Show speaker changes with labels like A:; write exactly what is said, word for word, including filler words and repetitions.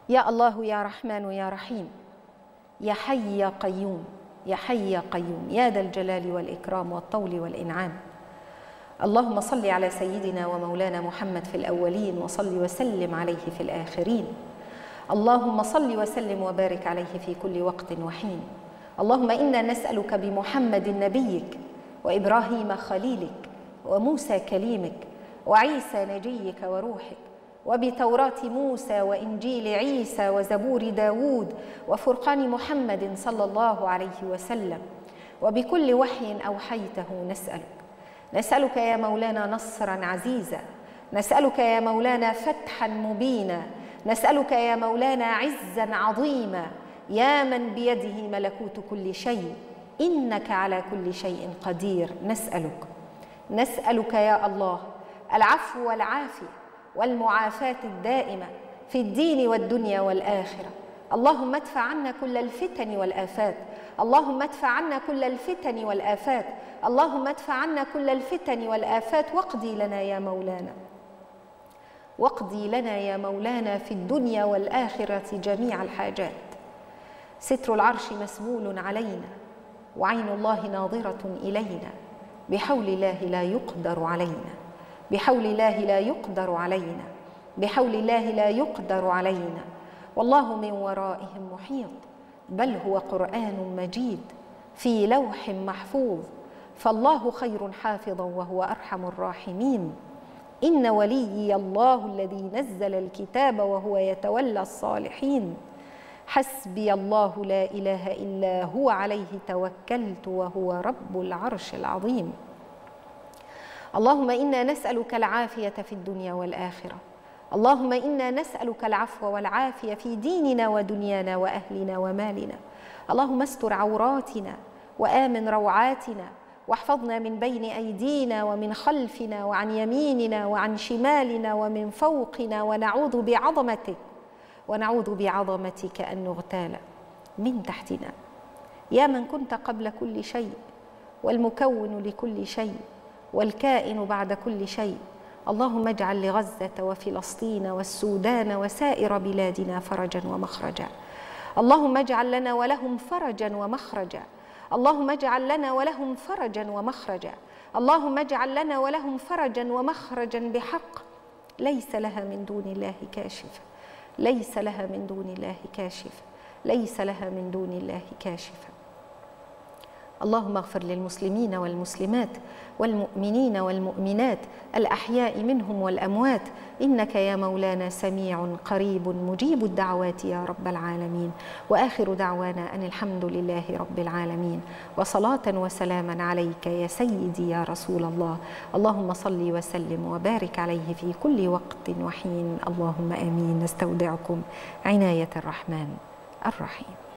A: يا الله يا رحمن يا رحيم، يا حي يا قيوم، يا حي يا قيوم، يا ذا الجلال والإكرام والطول والإنعام. اللهم صل على سيدنا ومولانا محمد في الأولين، وصل وسلم عليه في الآخرين. اللهم صل وسلم وبارك عليه في كل وقت وحين. اللهم إنا نسألك بمحمد نبيك، وإبراهيم خليلك، وموسى كليمك، وعيسى نجيك وروحك، وبتوراة موسى وإنجيل عيسى وزبور داود وفرقان محمد صلى الله عليه وسلم، وبكل وحي أوحيته نسألك. نسألك يا مولانا نصرا عزيزا، نسألك يا مولانا فتحا مبينا، نسألك يا مولانا عزا عظيما، يا من بيده ملكوت كل شيء، إنك على كل شيء قدير. نسألك نسألك يا الله العفو والعافية والمعافاة الدائمة في الدين والدنيا والآخرة. اللهم ادفع عنا كل الفتن والآفات، اللهم ادفع عنا كل الفتن والآفات، اللهم ادفع عنا كل الفتن والآفات، واقضي لنا يا مولانا، واقضي لنا يا مولانا في الدنيا والآخرة جميع الحاجات. ستر العرش مسبول علينا، وعين الله ناظرة إلينا، بحول الله لا يقدر علينا، بحول الله لا يقدر علينا، بحول الله لا يقدر علينا. والله من ورائهم محيط، بل هو قرآن مجيد في لوح محفوظ، فالله خير حافظا وهو أرحم الراحمين. إن وليي الله الذي نزل الكتاب وهو يتولى الصالحين. حسبي الله لا إله إلا هو عليه توكلت وهو رب العرش العظيم. اللهم إنا نسألك العافية في الدنيا والآخرة، اللهم إنا نسألك العفو والعافية في ديننا ودنيانا وأهلنا ومالنا. اللهم استر عوراتنا وآمن روعاتنا، واحفظنا من بين أيدينا ومن خلفنا وعن يميننا وعن شمالنا ومن فوقنا، ونعوذ بعظمتك ونعوذ بعظمتك أن نغتال من تحتنا. يا من كنت قبل كل شيء، والمكون لكل شيء، والكائن بعد كل شيء، اللهم اجعل لغزة وفلسطين والسودان وسائر بلادنا فرجا ومخرجا. اللهم اجعل لنا ولهم فرجا ومخرجا، اللهم اجعل لنا ولهم فرجا ومخرجا، اللهم اجعل لنا ولهم فرجا ومخرجا بحق. ليس لها من دون الله كاشفة، ليس لها من دون الله كاشفة، ليس لها من دون الله كاشفة. اللهم اغفر للمسلمين والمسلمات والمؤمنين والمؤمنات الأحياء منهم والأموات، إنك يا مولانا سميع قريب مجيب الدعوات يا رب العالمين. وآخر دعوانا أن الحمد لله رب العالمين، وصلاة وسلاما عليك يا سيدي يا رسول الله. اللهم صل وسلم وبارك عليه في كل وقت وحين. اللهم آمين. نستودعكم عناية الرحمن الرحيم.